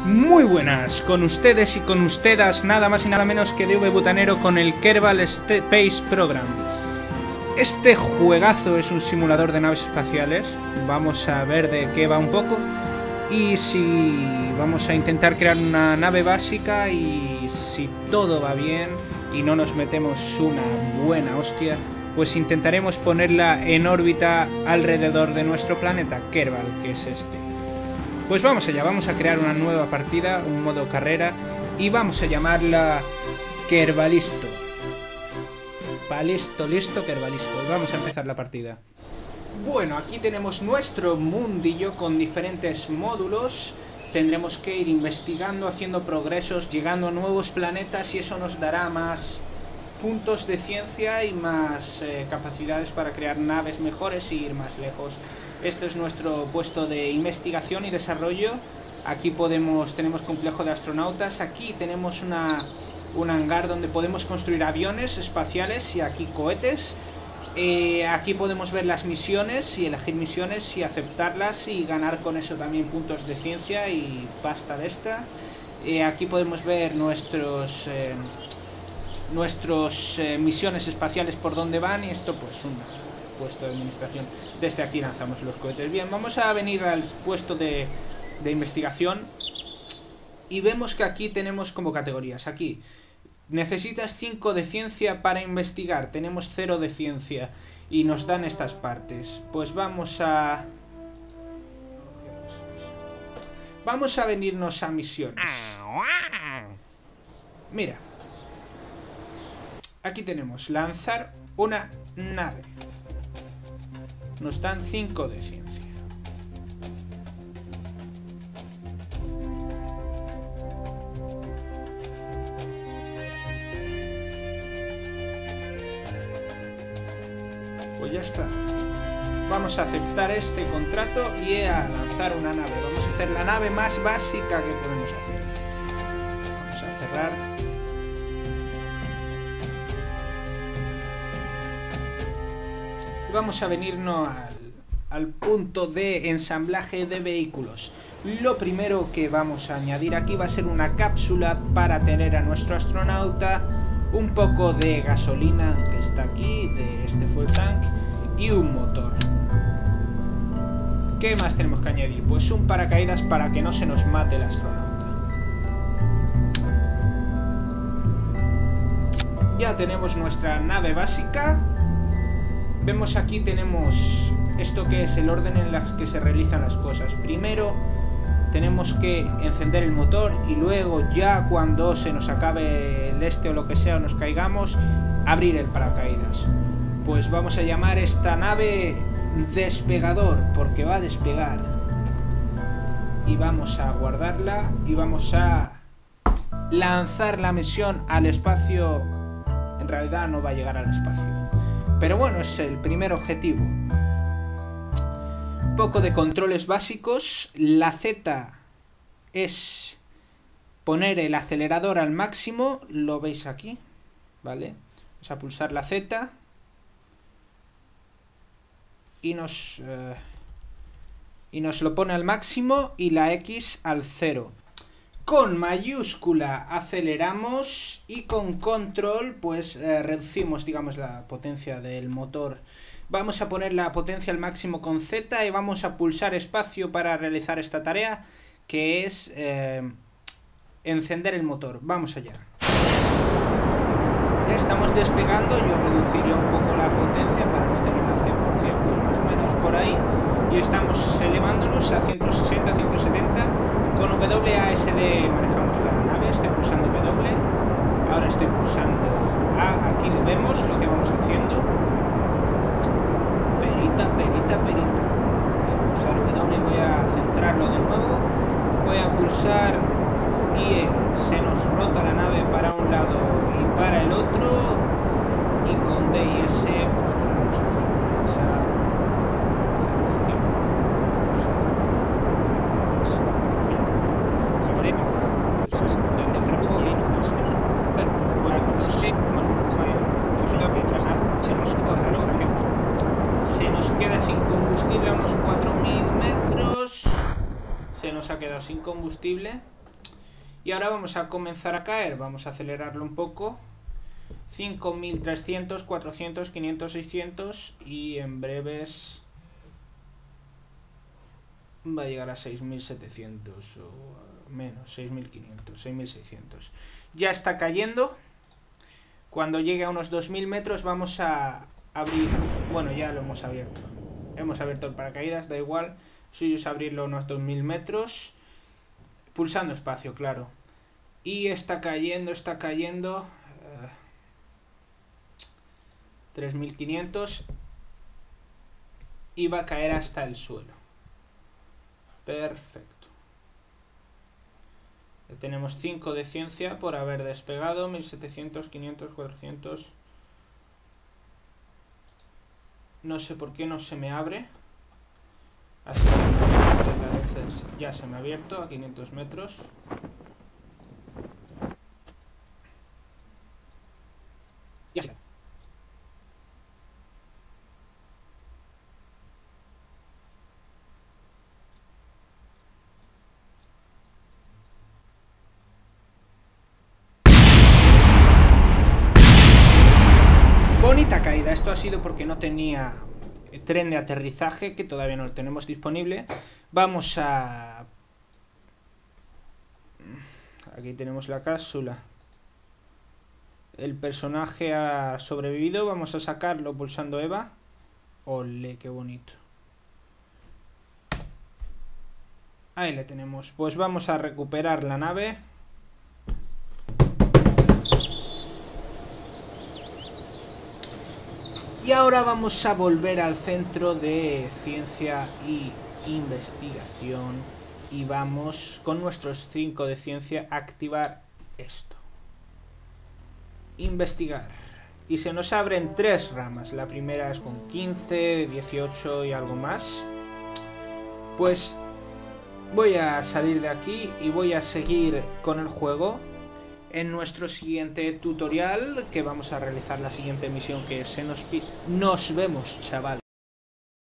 Muy buenas, con ustedes y con ustedes nada más y nada menos que DV Butanero con el Kerbal Space Program. Este juegazo es un simulador de naves espaciales, vamos a ver de qué va un poco. Y si vamos a intentar crear una nave básica y si todo va bien y no nos metemos una buena hostia, pues intentaremos ponerla en órbita alrededor de nuestro planeta Kerbal, que es este. Pues vamos allá, vamos a crear una nueva partida, un modo carrera, y vamos a llamarla Kerbalisto. Listo, Kerbalisto. Y vamos a empezar la partida. Bueno, aquí tenemos nuestro mundillo con diferentes módulos. Tendremos que ir investigando, haciendo progresos, llegando a nuevos planetas y eso nos dará más puntos de ciencia y más capacidades para crear naves mejores y ir más lejos. Este es nuestro puesto de investigación y desarrollo. Aquí tenemos complejo de astronautas. Aquí tenemos un hangar donde podemos construir aviones espaciales y aquí cohetes. Aquí podemos ver las misiones y elegir misiones y aceptarlas y ganar con eso también puntos de ciencia y pasta de esta. Aquí podemos ver nuestros misiones espaciales por dónde van y esto pues un puesto de administración. Desde aquí lanzamos los cohetes. Bien, vamos a venir al puesto de investigación y vemos que aquí tenemos como categorías. Aquí necesitas 5 de ciencia para investigar, tenemos 0 de ciencia y nos dan estas partes. Pues vamos a venirnos a misiones. Mira, aquí tenemos lanzar una nave. Nos dan 5 de ciencia. Pues ya está. Vamos a aceptar este contrato y a lanzar una nave. Vamos a hacer la nave más básica que podemos hacer. Vamos a cerrar. Y vamos a venirnos al punto de ensamblaje de vehículos. Lo primero que vamos a añadir aquí va a ser una cápsula para tener a nuestro astronauta, un poco de gasolina que está aquí, de este fuel tank, y un motor. ¿Qué más tenemos que añadir? Pues un paracaídas para que no se nos mate el astronauta. Ya tenemos nuestra nave básica. Vemos aquí tenemos esto que es el orden en el que se realizan las cosas. Primero tenemos que encender el motor y luego ya cuando se nos acabe el o lo que sea o nos caigamos, abrir el paracaídas. Pues vamos a llamar esta nave despegador porque va a despegar. Y vamos a guardarla y vamos a lanzar la misión al espacio. En realidad no va a llegar al espacio, pero bueno, es el primer objetivo. Un poco de controles básicos. La Z es poner el acelerador al máximo, lo veis aquí, ¿vale? Vamos a pulsar la Z y nos lo pone al máximo y la X al 0. Con mayúscula aceleramos y con control pues reducimos, digamos, la potencia del motor. Vamos a poner la potencia al máximo con Z y vamos a pulsar espacio para realizar esta tarea, que es encender el motor. Vamos allá. Ya estamos despegando. Yo reduciré un poco la potencia para no tenerla al 100%, pues más o menos por ahí. Y estamos elevándonos a 160, 170. Con WASD manejamos la nave. Estoy pulsando W. Ahora estoy pulsando A. Aquí lo vemos, lo que vamos haciendo. Perita. Voy a pulsar W, voy a centrarlo de nuevo. Voy a pulsar Q y E. Se nos rota la nave para un lado y para el otro. Y con D y S pues tenemos que hacer esa. Se nos queda sin combustible a unos 4000 metros. Se nos ha quedado sin combustible. Y ahora vamos a comenzar a caer. Vamos a acelerarlo un poco. 5300, 400, 500, 600 y en breves va a llegar a 6700 o menos, 6500, 6600. Ya está cayendo. Cuando llegue a unos 2000 metros vamos a abrir, bueno, ya lo hemos abierto. Hemos abierto el paracaídas, da igual. Suyo es abrirlo a unos 2000 metros. Pulsando espacio, claro. Y está cayendo, 3500. Y va a caer hasta el suelo. Perfecto. Tenemos 5 de ciencia por haber despegado. 1700, 500, 400. No sé por qué no se me abre. Así que ya se me ha abierto a 500 metros. Ya se. Bonita caída. Esto ha sido porque no tenía tren de aterrizaje, que todavía no lo tenemos disponible. Vamos a... Aquí tenemos la cápsula. El personaje ha sobrevivido. Vamos a sacarlo pulsando EVA. Ole, qué bonito. Ahí le tenemos. Pues vamos a recuperar la nave. Y ahora vamos a volver al centro de ciencia y investigación. Y vamos con nuestros 5 de ciencia a activar esto. Investigar. Y se nos abren 3 ramas. La primera es con 15, 18 y algo más. Pues voy a salir de aquí y voy a seguir con el juego. En nuestro siguiente tutorial, que vamos a realizar la siguiente misión que se nos pide. Nos vemos, chaval.